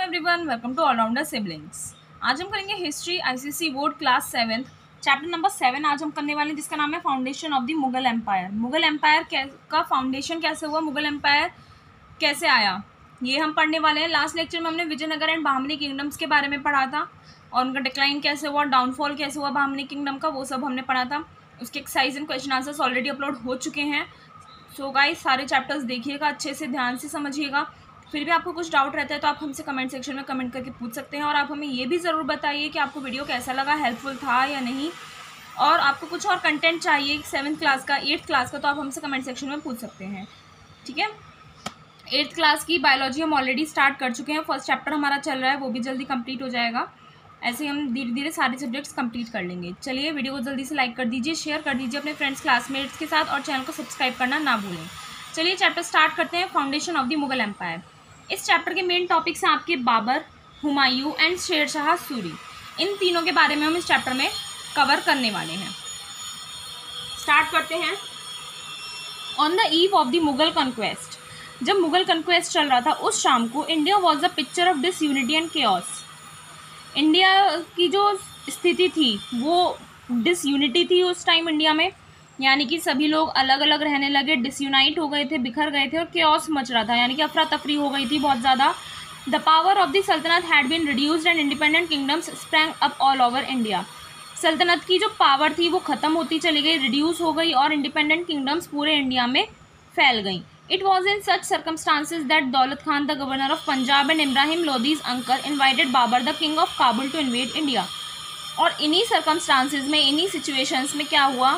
Everyone, welcome to allrounder siblings. आज हम करेंगे history ICSE board class 7 chapter number 7 आज हम करने वाले हैं, जिसका नाम है foundation of the Mughal empire. Mughal empire का फाउंडेशन कैसे हुआ, मुगल एम्पायर कैसे आया, ये हम पढ़ने वाले हैं। लास्ट लेक्चर में हमने विजयनगर एंड बहमनी किंगडम्स के बारे में पढ़ा था और उनका डिक्लाइन कैसे हुआ, डाउनफॉल कैसे हुआ बहमनी किंगडम का, वो सब हमने पढ़ा था। उसके exercise and question answers already upload हो चुके हैं। सो गाइस, सारे चैप्टर्स देखिएगा, अच्छे से ध्यान से समझिएगा। फिर भी आपको कुछ डाउट रहता है तो आप हमसे कमेंट सेक्शन में कमेंट करके पूछ सकते हैं। और आप हमें ये भी ज़रूर बताइए कि आपको वीडियो कैसा लगा, हेल्पफुल था या नहीं। और आपको कुछ और कंटेंट चाहिए 7th क्लास का, 8th क्लास का, तो आप हमसे कमेंट सेक्शन में पूछ सकते हैं। ठीक है, 8th क्लास की बायोलॉजी हम ऑलरेडी स्टार्ट कर चुके हैं। फर्स्ट चैप्टर हमारा चल रहा है, वो भी जल्दी कंप्लीट हो जाएगा। ऐसे ही हम धीरे धीरे सारे सब्जेक्ट्स कंप्लीट कर लेंगे। चलिए, वीडियो को जल्दी से लाइक कर दीजिए, शेयर कर दीजिए अपने फ्रेंड्स क्लासमेट्स के साथ और चैनल को सब्सक्राइब करना ना भूलें। चलिए चैप्टर स्टार्ट करते हैं, foundation of the Mughal empire. इस चैप्टर के मेन टॉपिक्स हैं आपके बाबर, हुमायूं एंड शेरशाह सूरी। इन तीनों के बारे में हम इस चैप्टर में कवर करने वाले हैं। स्टार्ट करते हैं। On the eve of the Mughal conquest, जब मुगल कॉन्क्वेस्ट चल रहा था उस शाम को, India was the picture of disunity and chaos. India की जो स्थिति थी वो डिसयूनिटी थी उस टाइम इंडिया में, यानी कि सभी लोग अलग अलग रहने लगे, डिसयूनाइट हो गए थे, बिखर गए थे और केओस मच रहा था, यानी कि अफरा तफरी हो गई थी बहुत ज़्यादा। The power of the sultanate had been reduced and independent kingdoms sprang up all over India. सल्तनत की जो पावर थी वो ख़त्म होती चली गई, रिड्यूस हो गई और इंडिपेंडेंट किंगडम्स पूरे इंडिया में फैल गई। It was in such circumstances that Daulat Khan, the governor of Punjab, and Ibrahim Lodi's uncle, invited Babur, the king of Kabul, to invade India. और इन्हीं सर्कमस्टांसिस में, इन्हीं सिचुएशंस में क्या हुआ,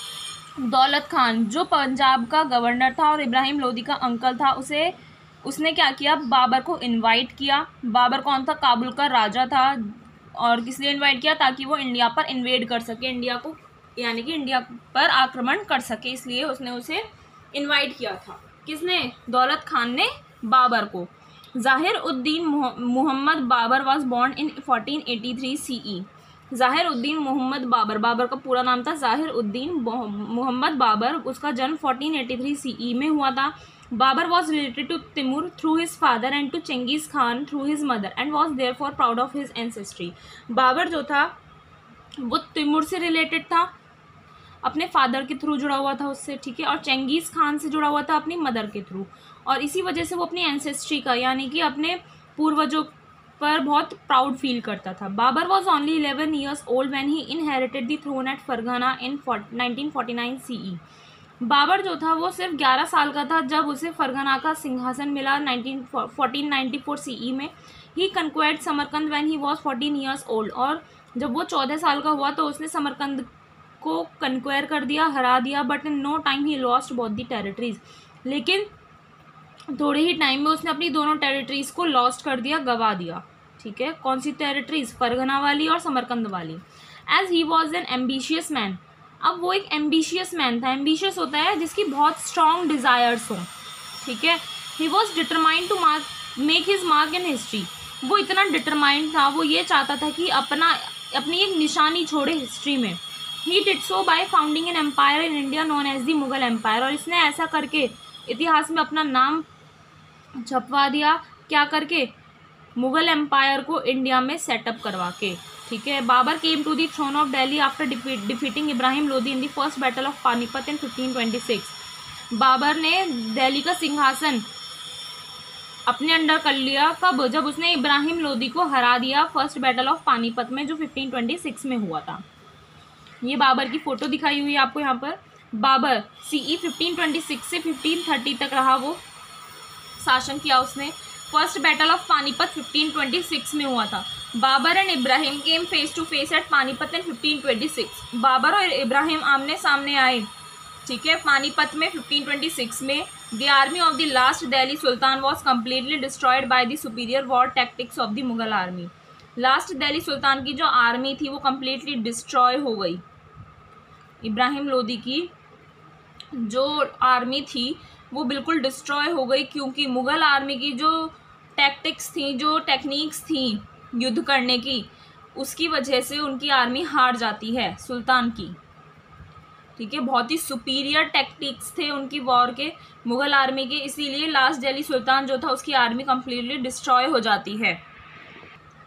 दौलत खान जो पंजाब का गवर्नर था और इब्राहिम लोदी का अंकल था, उसने क्या किया, बाबर को इनवाइट किया। बाबर कौन था, काबुल का राजा था। और किस लिए इनवाइट किया, ताकि वो इंडिया पर इन्वेड कर सके, इंडिया को यानी कि इंडिया पर आक्रमण कर सके, इसलिए उसने उसे इन्वाइट किया था। किसने, दौलत खान ने बाबर को। Zahir uddin Muhammad Babur was born in 1483 CE। ज़ाहिर उद्दीन मोहम्मद बाबर, बाबर का पूरा नाम था ज़ाहिर उद्दीन मोहम्मद बाबर, उसका जन्म 1483 CE में हुआ था। Babur was related to Timur through his father and to Genghis Khan through his mother and was therefore proud of his ancestry. Babur जो था वो तिमूर से रिलेटेड था, अपने फादर के थ्रू जुड़ा हुआ था उससे, ठीक है, और चेंगिस खान से जुड़ा हुआ था अपनी मदर के थ्रू, और इसी वजह से वो अपनी एंसेस्ट्री का यानी कि अपने पूर्वजों पर बहुत प्राउड फील करता था। Babur was only 11 years old when he inherited the throne at Fergana in 1949 CE। Babur जो था वो सिर्फ 11 साल का था जब उसे फरगना का सिंहासन मिला 1494 CE में। He conquered Samarkand when he was 14 years old, और जब वो 14 साल का हुआ तो उसने समरकंद को कन्क्वायर कर दिया, हरा दिया। But in no time he lost both the territories, लेकिन थोड़े ही टाइम में उसने अपनी दोनों टेरिटरीज को लॉस्ट कर दिया, गवा दिया। ठीक है, कौन सी टेरिटरीज, फरगना वाली और समरकंद वाली। As he was an ambitious man, अब वो एक एम्बिशियस मैन था। एम्बिशियस होता है जिसकी बहुत स्ट्रॉन्ग डिज़ायर्स हों, ठीक है। He was determined to make his mark in history, वो इतना डिटरमाइंड था, वो ये चाहता था कि अपनी एक निशानी छोड़े हिस्ट्री में। He did so by founding an empire in India known as the Mughal empire, और इसने ऐसा करके इतिहास में अपना नाम छपवा दिया, क्या करके, मुगल एम्पायर को इंडिया में सेटअप करवा के। ठीक है, Babur came to the throne of Delhi after defeating Ibrahim Lodi in the first battle of Panipat in 1526। Babur ने दिल्ली का सिंहासन अपने अंडर कर लिया कब, जब उसने इब्राहिम लोदी को हरा दिया फर्स्ट बैटल ऑफ पानीपत में, जो 1526 में हुआ था। ये बाबर की फोटो दिखाई हुई है आपको यहाँ पर। बाबर CE 1526 से 1530 तक रहा, वो शासन किया उसने। फर्स्ट बैटल ऑफ पानीपत 1526 में हुआ था। Babur and Ibrahim came face to face at Panipat in 1526। Babur और इब्राहिम आमने सामने आए, ठीक है, पानीपत में 1526 में। The army of the last Delhi sultan was completely destroyed by the superior war tactics of the Mughal army. Last Delhi sultan की जो आर्मी थी वो कम्प्लीटली डिस्ट्रॉय हो गई। इब्राहिम लोदी की जो आर्मी थी वो बिल्कुल डिस्ट्रॉय हो गई, क्योंकि मुग़ल आर्मी की जो टैक्टिक्स थी, जो टेक्निक्स थी युद्ध करने की, उसकी वजह से उनकी आर्मी हार जाती है सुल्तान की। ठीक है, बहुत ही सुपीरियर टैक्टिक्स थे उनकी वॉर के, मुग़ल आर्मी के, इसीलिए लास्ट दिल्ली सुल्तान जो था उसकी आर्मी कम्प्लीटली डिस्ट्रॉय हो जाती है।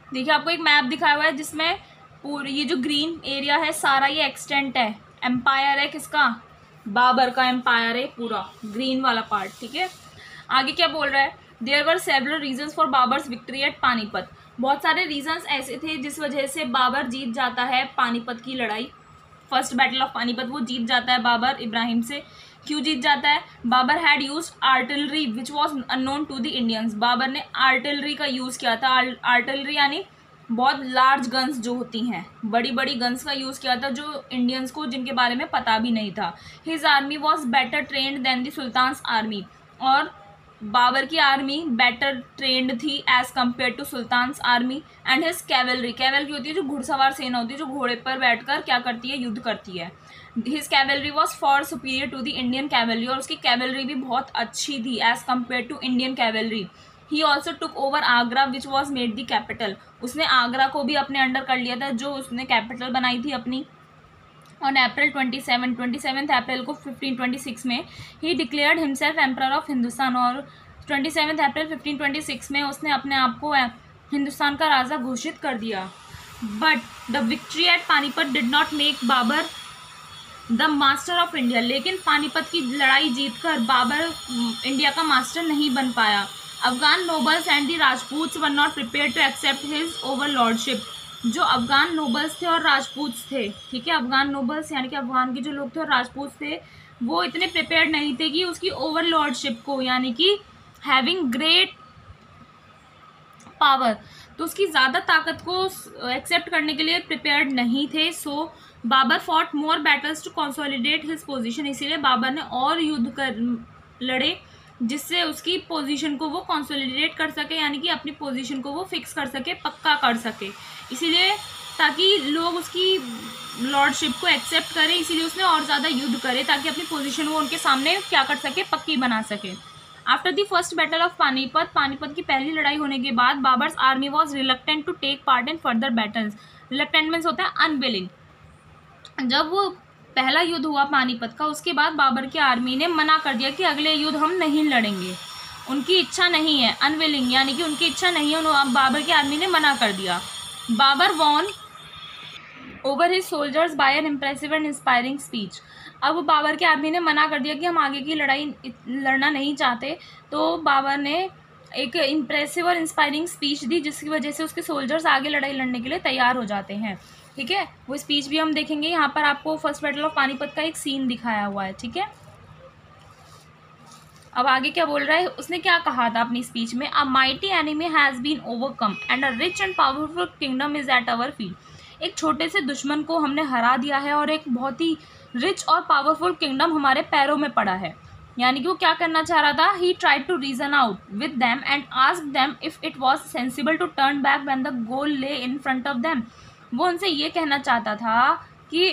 देखिए आपको एक मैप दिखाया हुआ है जिसमें पूरी ये जो ग्रीन एरिया है सारा ये एक्सटेंट है, एम्पायर है किसका, बाबर का एम्पायर है पूरा ग्रीन वाला पार्ट, ठीक है। आगे क्या बोल रहा है, there were several reasons for Babur's victory at Panipat. बहुत सारे रीजंस ऐसे थे जिस वजह से बाबर जीत जाता है पानीपत की लड़ाई, फर्स्ट बैटल ऑफ पानीपत वो जीत जाता है बाबर इब्राहिम से। क्यों जीत जाता है, Babur had used artillery which was unknown to the Indians. Babur ने आर्टिलरी का यूज़ किया था, आर्टिलरी यानी बहुत लार्ज गन्स जो होती हैं, बड़ी बड़ी गन्स का यूज़ किया था जो इंडियंस को जिनके बारे में पता भी नहीं था। His army was better trained than the sultan's army, और बाबर की आर्मी बेटर ट्रेंड थी as compare to sultan's army. And his cavalry, cavalry होती है जो घुड़सवार सेना होती है जो घोड़े पर बैठकर क्या करती है, युद्ध करती है। His cavalry was far superior to the Indian cavalry, और उसकी कैवलरी भी बहुत अच्छी थी as compare to Indian cavalry. He also took over Agra which was made the capital, उसने आगरा को भी अपने अंडर कर लिया था जो उसने कैपिटल बनाई थी अपनी। ऑन अप्रैल 27 अप्रैल को 1526 में he declared himself emperor of Hindustan, और 27 अप्रैल 1526 में उसने अपने आप को हिंदुस्तान का राजा घोषित कर दिया। But the victory at Panipat did not make Babur the master of India, लेकिन पानीपत की लड़ाई जीतकर बाबर इंडिया का मास्टर नहीं बन पाया। Afghan nobles and the Rajputs were not prepare to accept his overlordship, जो अफगान नोबल्स थे और राजपूत थे, ठीक है, अफगान नोबल्स यानी कि अफगान के जो लोग थे और राजपूत थे वो इतने प्रिपेयर्ड नहीं थे कि उसकी ओवरलॉर्डशिप को, यानी कि हैविंग ग्रेट पावर, तो उसकी ज़्यादा ताकत को एक्सेप्ट करने के लिए प्रिपेयर्ड नहीं थे। So Babur fought more battles to consolidate his position, इसीलिए बाबर ने और युद्ध कर लड़े जिससे उसकी पोजीशन को वो कंसोलिडेट कर सके, यानी कि अपनी पोजीशन को वो फिक्स कर सके, पक्का कर सके, इसीलिए ताकि लोग उसकी लॉर्डशिप को एक्सेप्ट करें, इसीलिए उसने और ज़्यादा युद्ध करे ताकि अपनी पोजीशन वो उनके सामने क्या कर सके, पक्की बना सके। After the first battle of Panipat, Panipat की पहली लड़ाई होने के बाद Babur's army was reluctant to take part in further battles. Reluctant means होता है अनविलिंग। जब वो पहला युद्ध हुआ पानीपत का, उसके बाद बाबर की आर्मी ने मना कर दिया कि अगले युद्ध हम नहीं लड़ेंगे, उनकी इच्छा नहीं है, अनविलिंग यानी कि उनकी इच्छा नहीं है, अब बाबर की आर्मी ने मना कर दिया। Babur won over his soldiers by an impressive and inspiring speech, अब बाबर की आर्मी ने मना कर दिया कि हम आगे की लड़ाई लड़ना नहीं चाहते, तो बाबर ने एक इम्प्रेसिव और इंस्पायरिंग स्पीच दी जिसकी वजह से उसके सोल्जर्स आगे लड़ाई लड़ने के लिए तैयार हो जाते हैं, ठीक है। वो स्पीच भी हम देखेंगे, यहाँ पर आपको फर्स्ट बैटल ऑफ पानीपत का एक सीन दिखाया हुआ है, ठीक है। अब आगे क्या बोल रहा है, उसने क्या कहा था अपनी स्पीच में, a mighty enemy has been overcome and a rich and powerful kingdom is at our feet, एक छोटे से दुश्मन को हमने हरा दिया है और एक बहुत ही रिच और पावरफुल किंगडम हमारे पैरों में पड़ा है। यानी कि वो क्या करना चाह रहा था, he tried to reason out with them and ask them if it was sensible to turn back when the goal lay in front of them. वो उनसे ये कहना चाहता था कि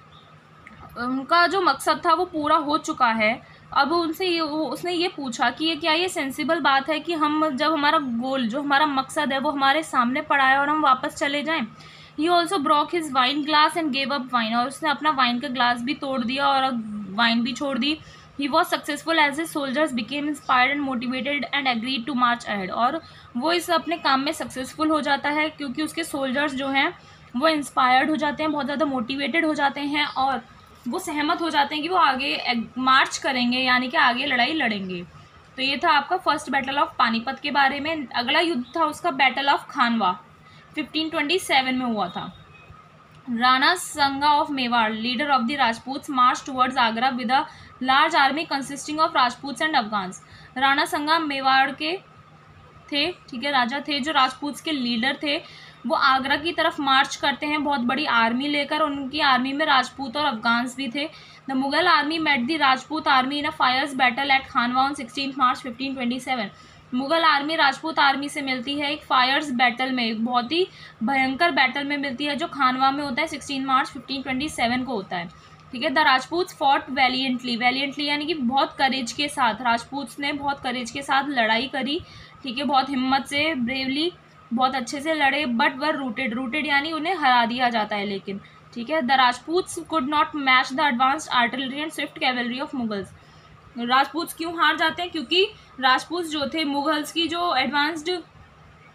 उनका जो मकसद था वो पूरा हो चुका है, अब उनसे उसने ये पूछा कि क्या ये सेंसिबल बात है कि हम जब हमारा गोल, जो हमारा मकसद है वो हमारे सामने पड़ा है और हम वापस चले जाएं। He also broke his wine glass and gave up wine, और उसने अपना वाइन का ग्लास भी तोड़ दिया और वाइन भी छोड़ दी। He was successful as his soldiers became inspired and motivated and agreed to march ahead, और वो इस अपने काम में सक्सेसफुल हो जाता है क्योंकि उसके सोल्जर्स जो हैं वो इंस्पायर्ड हो जाते हैं, बहुत ज़्यादा मोटिवेटेड हो जाते हैं और वो सहमत हो जाते हैं कि वो आगे मार्च करेंगे, यानी कि आगे लड़ाई लड़ेंगे। तो ये था आपका फर्स्ट बैटल ऑफ पानीपत के बारे में। अगला युद्ध था उसका बैटल ऑफ खानवा, 1527 में हुआ था। Rana Sanga of Mewar, leader of the Rajputs, march towards Agra with a large army consisting of Rajputs and Afghans. Rana Sanga Mewar के थे, ठीक है, राजा थे जो राजपूत्स के लीडर थे। वो आगरा की तरफ मार्च करते हैं बहुत बड़ी आर्मी लेकर, उनकी आर्मी में राजपूत और अफगान्स भी थे। The Mughal army met the Rajput army in a fierce battle at Khanwa on 16 March 1527। Mughal army Rajput army से मिलती है एक फायर्स बैटल में, एक बहुत ही भयंकर बैटल में मिलती है जो खानवा में होता है, 16 मार्च 1527 को होता है, ठीक है। The Rajputs fought valiantly, valiantly यानी कि बहुत करेज के साथ, राजपूत्स ने बहुत करेज के साथ लड़ाई करी, ठीक है, बहुत हिम्मत से, ब्रेवली, बहुत अच्छे से लड़े। बट वर रूटेड, रूटेड यानी उन्हें हरा दिया जाता है लेकिन, ठीक है। The Rajputs could not match the advanced artillery and swift cavalry of Mughals. Rajputs क्यों हार जाते हैं, क्योंकि राजपूत जो थे मुगल्स की जो एडवांस्ड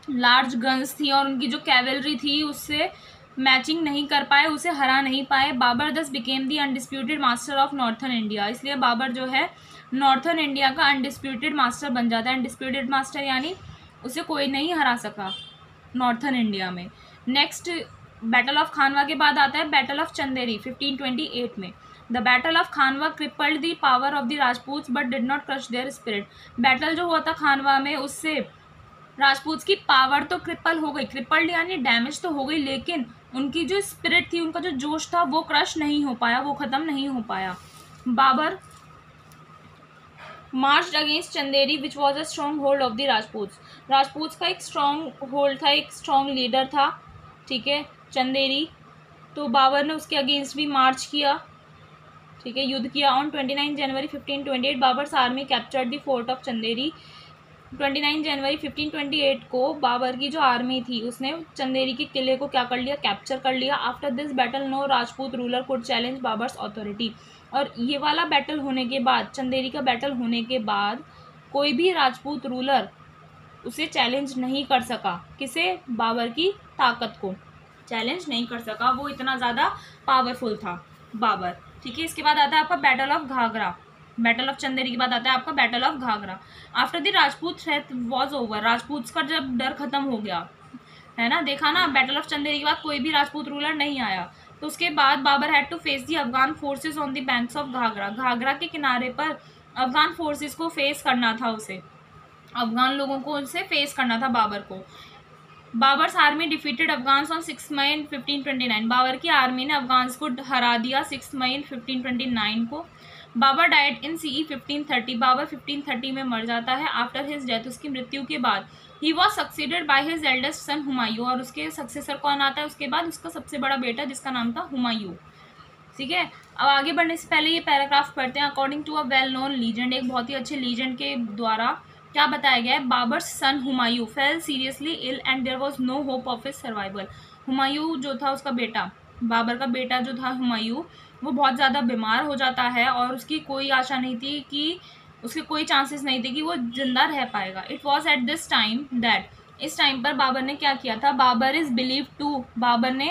लार्ज गन्स थी और उनकी जो कैवलरी थी उससे मैचिंग नहीं कर पाए, उसे हरा नहीं पाए। Babur thus became the undisputed master of northern India, इसलिए बाबर जो है नॉर्थर्न इंडिया का अनडिस्प्यूटेड मास्टर बन जाता है। अनडिस्प्यूटेड मास्टर यानी उसे कोई नहीं हरा सका नॉर्थर्न इंडिया में। नेक्स्ट बैटल ऑफ खानवा के बाद आता है बैटल ऑफ चंदेरी 1528 में। The battle of Khanwa crippled the power of the Rajput but did not crush their spirit. Battle जो हुआ था खानवा में उससे राजपूत की पावर तो क्रिपल हो गई, क्रिपल्ड यानी डैमेज तो हो गई, लेकिन उनकी जो स्पिरिट थी, उनका जो जोश था वो क्रश नहीं हो पाया, वो ख़त्म नहीं हो पाया। Babur march against Chanderi which was a stronghold of the Rajput. Rajput का एक स्ट्रॉन्ग होल्ड था, एक स्ट्रॉन्ग लीडर था, ठीक है, चंदेरी। तो बाबर ने उसके अगेंस्ट भी मार्च किया, ठीक है, युद्ध किया। On 29 January 1528 Babur's army captured the fort of Chanderi. 29 जनवरी 1528 को बाबर की जो आर्मी थी उसने चंदेरी के किले को क्या कर लिया, कैप्चर कर लिया। After this battle no Rajput ruler could challenge Babur's authority. और ये वाला बैटल होने के बाद, चंदेरी का बैटल होने के बाद, कोई भी राजपूत रूलर उसे चैलेंज नहीं कर सका। किसे? बाबर की ताकत को चैलेंज नहीं कर सका, वो इतना ज़्यादा पावरफुल था बाबर, ठीक है। इसके बाद आता है आपका battle of Ghaghra. Battle of Chanderi के बाद आता है आपका battle of Ghaghra. After the Rajput threat was over, Rajput का जब डर खत्म हो गया है ना, देखा ना, बैटल ऑफ चंदेरी के बाद कोई भी राजपूत रूलर नहीं आया। तो उसके बाद Babur had to face the Afghan forces on the banks of Ghaghra. Ghaghra के किनारे पर अफगान फोर्सेस को फेस करना था उसे, अफगान लोगों को उनसे फेस करना था बाबर को। Babur's army defeated Afghans on 6 मई 1529। बाबर की आर्मी ने अफगान्स को हरा दिया 6 मई 1529 को। Babur died in CE 1530। Babur 1530 में मर जाता है। आफ्टर हिज डेथ, उसकी मृत्यु के बाद, he was succeeded by his eldest son Humayun. और उसके सक्सेसर कौन आता है उसके बाद? उसका सबसे बड़ा बेटा जिसका नाम था हुमायूं, ठीक है। अब आगे बढ़ने से पहले ये पैराग्राफ पढ़ते हैं। According to a well known legend, एक बहुत ही अच्छे लीजेंड के द्वारा क्या बताया गया है, Babur son Humayun fell seriously ill and there was no hope of his survival. Humayun जो था उसका बेटा, बाबर का बेटा जो था हुमायूं, वो बहुत ज़्यादा बीमार हो जाता है और उसकी कोई आशा नहीं थी कि, उसके कोई चांसेस नहीं थे कि वो जिंदा रह पाएगा। It was at this time that, इस टाइम पर बाबर ने क्या किया था, Babur is believe to, Babur ने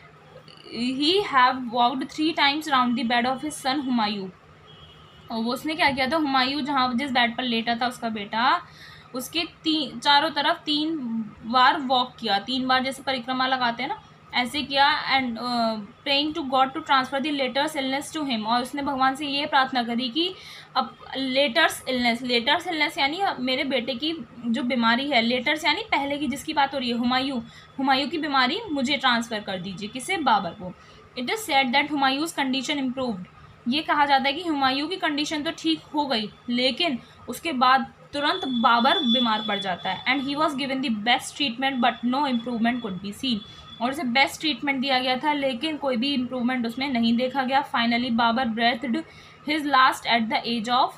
ही have walked 3 times round the bed of his son Humayun. और वो उसने क्या किया था, हुमायूं जहाँ जिस बेड पर लेटा था उसका बेटा, उसके चारों तरफ 3 बार वॉक किया, 3 बार जैसे परिक्रमा लगाते हैं ना, ऐसे किया। And praying to God to transfer the latter's illness to him. और उसने भगवान से ये प्रार्थना करी कि अब लेटर्स इलनेस यानी मेरे बेटे की जो बीमारी है, लेटर्स यानी पहले की जिसकी बात हो रही है, हुमायूं की बीमारी मुझे ट्रांसफ़र कर दीजिए। किसे? बाबर को। It is said that Humayun's condition improved. ये कहा जाता है कि हुमायूं की कंडीशन तो ठीक हो गई, लेकिन उसके बाद तुरंत बाबर बीमार पड़ जाता है। And he was given the best treatment but no improvement could be seen. और उसे बेस्ट ट्रीटमेंट दिया गया था लेकिन कोई भी इम्प्रूवमेंट उसमें नहीं देखा गया। Finally Babur breathed his last at the age of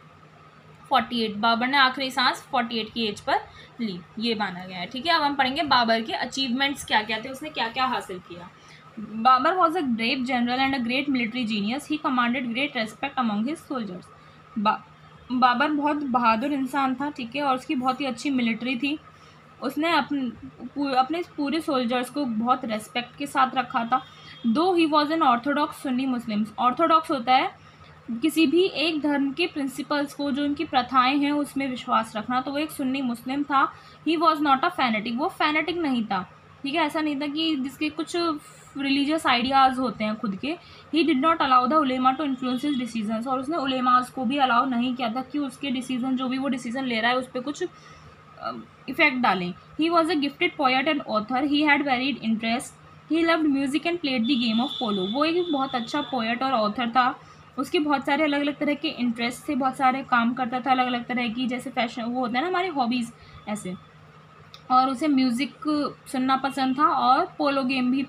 48। Babur ने आखिरी सांस 48 की एज पर ली, ये माना गया है, ठीक है। अब हम पढ़ेंगे बाबर के अचीवमेंट्स क्या क्या थे, उसने क्या क्या हासिल किया। Babur was a brave general and a great military genius. He commanded great respect among his soldiers. Babur बहुत बहादुर इंसान था, ठीक है, और उसकी बहुत ही अच्छी मिलिट्री थी। उसने अपने पूरे सोल्जर्स को बहुत रेस्पेक्ट के साथ रखा था। Though he was an orthodox Sunni Muslims. Orthodox होता है किसी भी एक धर्म के प्रिंसिपल्स को, जो उनकी प्रथाएं हैं उसमें विश्वास रखना, तो वो एक सुन्नी मुस्लिम था। He was not a fanatic, वो फैनेटिक नहीं था, ठीक है, ऐसा नहीं था कि जिसके कुछ रिलीजियस आइडियाज़ होते हैं खुद के। He did not allow the ulema to influence his decisions. और उसने उलेमास को भी अलाउ नहीं किया था कि उसके डिसीजन, जो भी वो डिसीजन ले रहा है, उस पर कुछ इफेक्ट डालें। He was a gifted poet and author. He had varied interest. He loved music and played the game of polo. वो एक बहुत अच्छा पोएट और ऑथर था। उसके बहुत सारे अलग अलग तरह के इंटरेस्ट थे, बहुत सारे काम करता था अलग अलग तरह की, जैसे फैशन, वो होता है ना हमारी हॉबीज़ ऐसे। और उसे म्यूज़िक सुनना पसंद था और पोलो गेम भी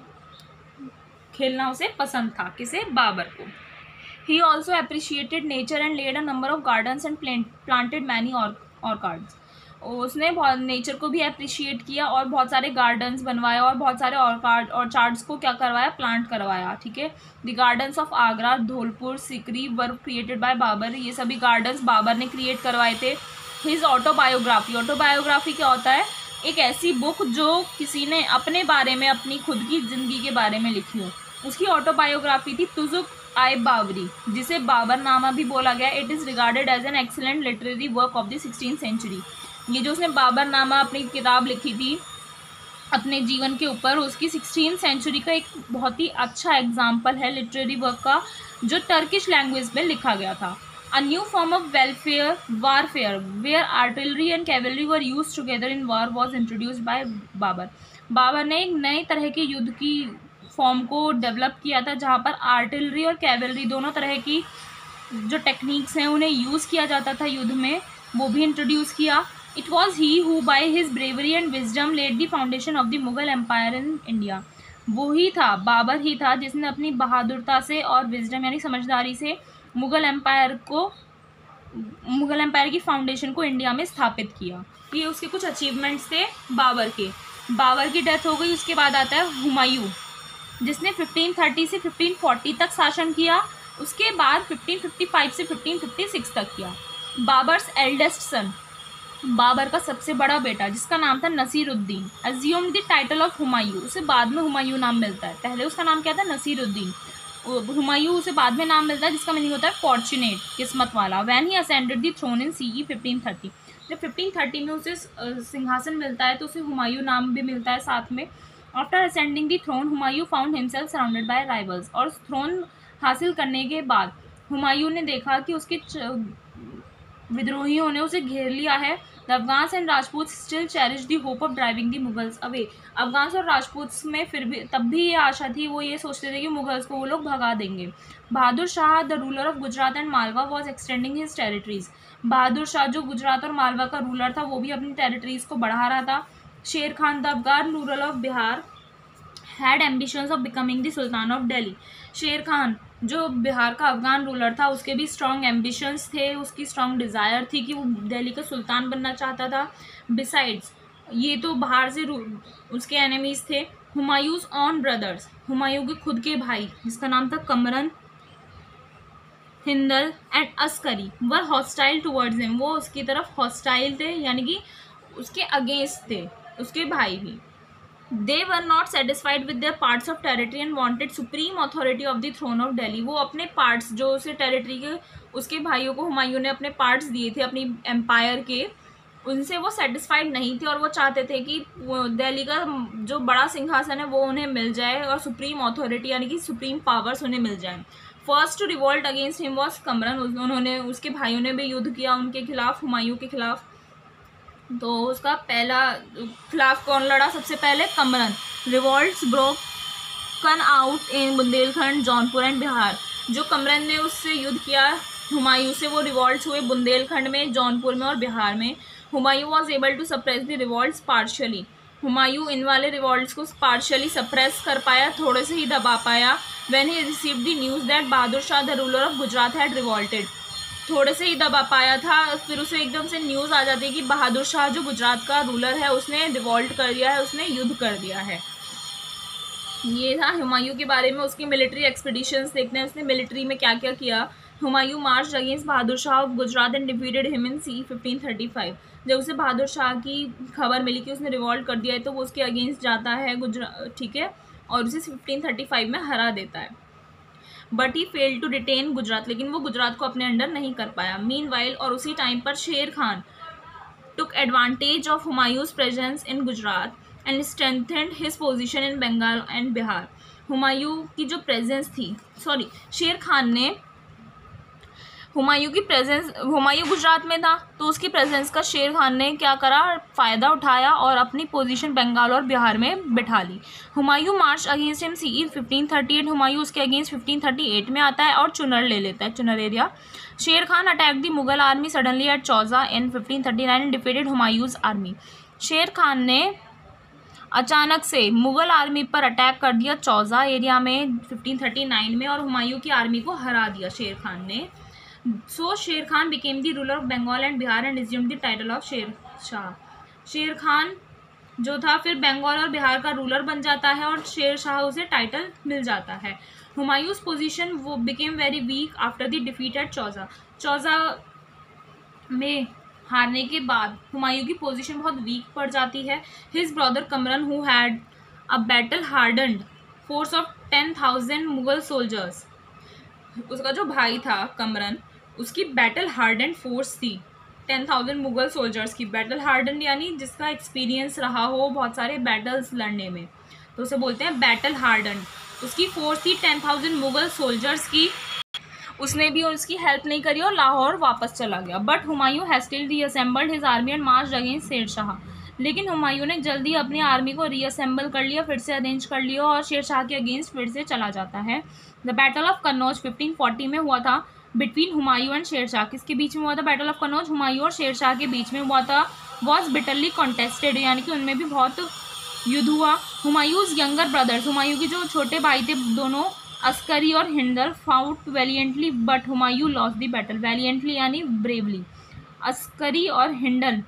खेलना उसे पसंद था। किसे? बाबर को। He also appreciated nature and laid a number of gardens and planted many orchards. उसने बहुत नेचर को भी अप्रिशिएट किया और बहुत सारे गार्डन्स बनवाए और बहुत सारे ऑर्चार्ड्स को क्या करवाया, प्लांट करवाया, ठीक है। The gardens of Agra, Dholpur, Sikri were created by Babur. ये सभी गार्डन्स बाबर ने क्रिएट करवाए थे। हिज ऑटोबायोग्राफी क्या होता है? एक ऐसी बुक जो किसी ने अपने बारे में, अपनी खुद की ज़िंदगी के बारे में लिखी हो। उसकी ऑटोबायोग्राफी थी तुजुक आई बाबरी, जिसे बाबरनामा भी बोला गया। It is regarded as an excellent literary work of the 16th century. ये जो उसने बाबरनामा अपनी किताब लिखी थी अपने जीवन के ऊपर, उसकी 16th सेंचुरी का एक बहुत ही अच्छा एग्जाम्पल है लिटरेरी वर्क का, जो टर्किश लैंग्वेज में लिखा गया था। A new form of warfare where artillery and cavalry were use together in war was introduced by Babur. Babur ने एक नए तरह के युद्ध की फॉर्म को डेवलप किया था, जहाँ पर आर्टिलरी और कैवलरी दोनों तरह की जो टेक्निक्स हैं उन्हें यूज़ किया जाता था युद्ध में, वो भी इंट्रोड्यूस किया। It was he who by his bravery and wisdom laid the foundation of the Mughal Empire in India। वो ही था, बाबर ही था जिसने अपनी बहादुरता से और विजडम यानी समझदारी से मुग़ल एम्पायर की फाउंडेशन को इंडिया में स्थापित किया। ये उसके कुछ अचीवमेंट्स थे बाबर के। बाबर की डेथ हो गई, उसके बाद आता है हुमायूं, जिसने 1530 से 1540 तक शासन किया। उसके बाद 1555 से 1556 तक किया। बाबर्स एल्डेस्ट सन, बाबर का सबसे बड़ा बेटा, जिसका नाम था Nasiruddin, assumed the title of Humayun. उसे बाद में हुमायूं नाम मिलता है, पहले उसका नाम क्या था, नसीरुद्दीन। हुमायूं उसे बाद में नाम मिलता है, जिसका मीनिंग होता है फॉर्चुनेट, किस्मत वाला। When he ascended the throne in CE 1530। जब 1530 में उसे सिंहासन मिलता है तो उसे हुमायूं नाम भी मिलता है साथ में। After ascending the throne Humayun found himself surrounded by rivals. और थ्रोन हासिल करने के बाद हुमायूं ने देखा कि उसके विद्रोहियों ने उसे घेर लिया है। The Afghans and Rajput still cherish the hope of driving the Mughals away. Afghans और राजपूत में फिर भी तब भी ये आशा थी, वो ये सोचते थे कि मुगल्स को वो लोग भगा देंगे। Bahadur Shah the ruler of Gujarat and Malwa was extending his territories. Bahadur Shah जो गुजरात और मालवा का रूलर था, वो भी अपनी टेरिटरीज को बढ़ा रहा था। Sher Khan the Afghan ruler of Bihar had ambitions of becoming the sultan of Delhi. Sher Khan जो बिहार का अफगान रूलर था, उसके भी स्ट्रॉन्ग एम्बिशंस थे, उसकी स्ट्रॉन्ग डिज़ायर थी कि वो दिल्ली का सुल्तान बनना चाहता था। बिसाइड्स ये तो बाहर से उसके एनिमीज़ थे। हुमायूंस ऑन ब्रदर्स, हुमायूं के खुद के भाई, जिसका नाम था Kamran, Hindal and Askari, were hostile towards him. वो उसकी तरफ हॉस्टाइल थे, यानी कि उसके अगेंस्ट थे, उसके भाई भी। They were not satisfied with their parts of territory and wanted supreme authority of the throne of Delhi। वो अपने पार्ट्स जो उसे टेरिटरी के, उसके भाइयों को हुमायूं ने अपने पार्ट्स दिए थे अपनी एम्पायर के, उनसे वो सेटिस्फाइड नहीं थे और वो चाहते थे कि दिल्ली का जो बड़ा सिंहासन है वो उन्हें मिल जाए और सुप्रीम अथॉरिटी यानी कि सुप्रीम पावर्स उन्हें मिल जाए। First to revolt against him was Kamran. उन्होंने, उसके भाइयों ने भी युद्ध किया उनके खिलाफ, हुमायूं के खिलाफ। तो उसका पहला खिलाफ कौन लड़ा, सबसे पहले Kamran. Revolts broken out in Bundelkhand, Jaunpur and Bihar. जो कमरन ने उससे युद्ध किया हुमायूं से, वो रिवॉल्ट्स हुए बुंदेलखंड में, जौनपुर में और बिहार में। Humayun was able to suppress the revolts partially. Humayun इन वाले रिवॉल्ट्स को पार्शियली सप्रेस कर पाया, थोड़े से ही दबा पाया। When he received the news that Bahadur Shah the ruler of Gujarat had revolted. थोड़े से ही दबा पाया था, फिर उसे एकदम से न्यूज़ आ जाती है कि बहादुर शाह जो गुजरात का रूलर है उसने रिवॉल्ट कर दिया है, उसने युद्ध कर दिया है। ये था हुमायूं के बारे में। उसकी मिलिट्री एक्सपीडिशंस देखते हैं, उसने मिलिट्री में क्या क्या किया। Humayun march against Bahadur Shah of Gujarat and defeated him in CE 1535। जब उसे बहादुर शाह की खबर मिली कि उसने रिवॉल्ट कर दिया है तो वो उसके अगेंस्ट जाता है गुजरात, ठीक है, और उसे 1535 में हरा देता है। But he fail to detain Gujarat, लेकिन वो गुजरात को अपने अंडर नहीं कर पाया। मीनवाइल, और उसी टाइम पर Sher Khan took advantage of Humayun's presence in Gujarat and strengthened his position in Bengal and Bihar. Humayun की जो प्रेजेंस थी, शेर खान ने हुमायूं की प्रेजेंस, हुमायूं गुजरात में था तो उसकी प्रेजेंस का शेर खान ने क्या करा, फ़ायदा उठाया और अपनी पोजीशन बंगाल और बिहार में बिठा ली। Humayun march against him CE 1538। Humayun उसके अगेंस्ट 1538 में आता है और चुनर ले लेता है, Chunar area. Sher Khan attack the Mughal army suddenly at Chausa in 1539 and defeated Humayun's army. Sher Khan ने अचानक से मुगल आर्मी पर अटैक कर दिया चौजा एरिया में 1539 में, और हुमायूं की आर्मी को हरा दिया शेर खान ने। So शेर Khan became the ruler of Bengal and Bihar and assumed the title of Sher Shah. शेर खान जो था फिर बंगाल और बिहार का रूलर बन जाता है और शेर शाह उसे टाइटल मिल जाता है। हुमायूंस पोजीशन वो became very weak after the defeat at Chausa. Chausa में हारने के बाद हुमायूं की पोजीशन बहुत वीक पड़ जाती है। His brother Kamran who had a battle hardened force of 10,000 Mughal soldiers, उसका जो भाई था कमरन, उसकी बैटल हार्डन्ड फोर्स थी 10,000 मुगल सोल्जर्स की। बैटल हार्डन्ड यानी जिसका एक्सपीरियंस रहा हो बहुत सारे बैटल्स लड़ने में, तो उसे बोलते हैं बैटल हार्डन्ड। उसकी फोर्स थी 10,000 मुगल सोल्जर्स की। उसने भी उसकी हेल्प नहीं करी और लाहौर वापस चला गया। But Humayun hastily reassembled his army and march against Sher Shah, लेकिन हुमायूं ने जल्दी अपनी आर्मी को रीअसेंबल कर लिया, फिर से अरेंज कर लिया और शेर शाह के अगेंस्ट फिर से चला जाता है। द बैटल ऑफ कन्नौज 1540 में हुआ था बिटवीन हुमायूं एंड शेर शाह। किसके बीच में हुआ था बैटल ऑफ कन्नौज? हुमायूं और शेर शाह के बीच में हुआ था। वॉज बिटरली कॉन्टेस्टेड, यानी कि उनमें भी बहुत युद्ध हुआ। हुमायूंस यंगर ब्रदर्स, हुमायूं के जो छोटे भाई थे दोनों, अस्करी और Hindal, fought valiantly but Humayun lost the battle. Valiantly यानी ब्रेवली। अस्करी और हिंडल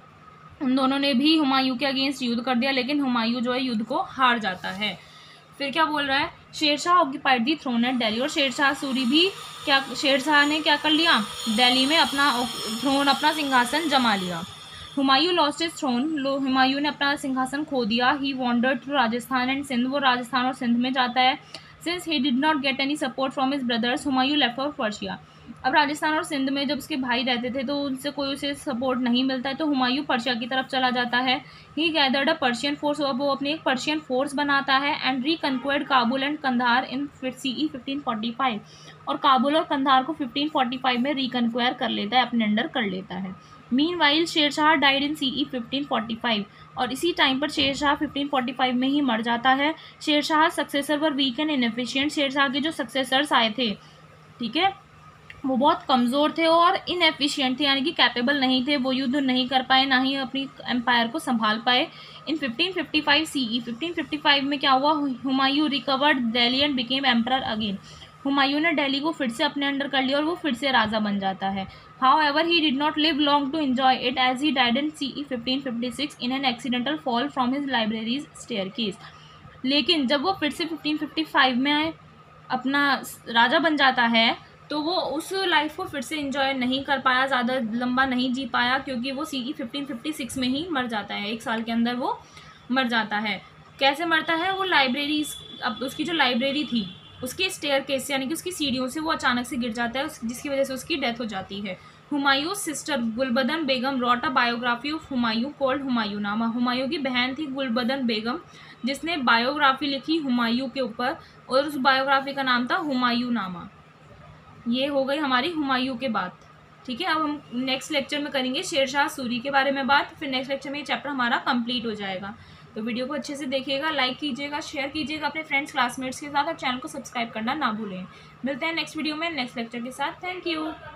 उन दोनों ने भी हुमायूं के अगेंस्ट युद्ध कर दिया, लेकिन हुमायूं जो है युद्ध को हार जाता है। फिर क्या बोल रहा है? Sher Shah occupied the throne at Delhi, और शेरशाह सूरी भी शेरशाह ने क्या कर लिया? दिल्ली में अपना थ्रोन, अपना सिंहासन जमा लिया। Humayun lost his throne, Humayun ने अपना सिंहासन खो दिया। He wandered through Rajasthan and Sindh, वो राजस्थान और सिंध में जाता है। Since he did not get any support from his brothers, Humayun left for Persia. अब राजस्थान और सिंध में जब उसके भाई रहते थे तो उनसे कोई उसे सपोर्ट नहीं मिलता है, तो हुमायूं पर्शिया की तरफ चला जाता है। He gathered a Persian force, और वो अपनी एक पर्शियन फोर्स बनाता है। And reconquered Kabul and Kandahar in CE 1545, और काबुल और कंधार को 1545 में रिकन्क्वायर कर लेता है, अपने अंडर कर लेता है। Meanwhile Sher Shah died in CE 1545, और इसी टाइम पर शेरशाह 1545 में ही मर जाता है। Sher Shah successor were weak and inefficient, Sher Shah के जो सक्सेसर्स आए थे, ठीक है, वो बहुत कमज़ोर थे और इनएफिशिएंट थे, यानी कि कैपेबल नहीं थे, वो युद्ध नहीं कर पाए, ना ही अपनी एम्पायर को संभाल पाए। इन 1555 CE 1555 में क्या हुआ? Humayun recovered Delhi and became emperor again. Humayun ने दिल्ली को फिर से अपने अंडर कर लिया और वो फिर से राजा बन जाता है। However he did not live long to enjoy it, as he died in CE 1556 in an accidental fall from his library's staircase. लेकिन जब वो फिर से 1555 में अपना राजा बन जाता है तो वो उस लाइफ को फिर से एंजॉय नहीं कर पाया, ज़्यादा लंबा नहीं जी पाया, क्योंकि वो CE 1556 में ही मर जाता है। 1 साल के अंदर वो मर जाता है। कैसे मरता है? वो लाइब्रेरी, अब उसकी जो लाइब्रेरी थी उसके स्टेयरकेस से, यानी कि उसकी सीढ़ियों से वो अचानक से गिर जाता है, जिसकी वजह से उसकी डेथ हो जाती है। Humayun sister Gulbadan Begum wrote a biography of Humayun called Humayunnama, Humayun की बहन थी गुलबदन बेगम जिसने बायोग्राफी लिखी हुमायूं के ऊपर, और उस बायोग्राफी का नाम था हुमायूंनामा। ये हो गई हमारी हुमायूं के बात। ठीक है, अब हम नेक्स्ट लेक्चर में करेंगे शेरशाह सूरी के बारे में बात। फिर नेक्स्ट लेक्चर में ये चैप्टर हमारा कंप्लीट हो जाएगा। तो वीडियो को अच्छे से देखिएगा, लाइक कीजिएगा, शेयर कीजिएगा अपने फ्रेंड्स क्लासमेट्स के साथ, और चैनल को सब्सक्राइब करना ना भूलें। मिलते हैं नेक्स्ट वीडियो में नेक्स्ट लेक्चर के साथ। Thank you.